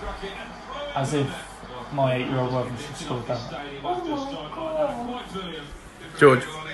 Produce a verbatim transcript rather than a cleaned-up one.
as if my eight-year-old brother should score that. Oh my god! George.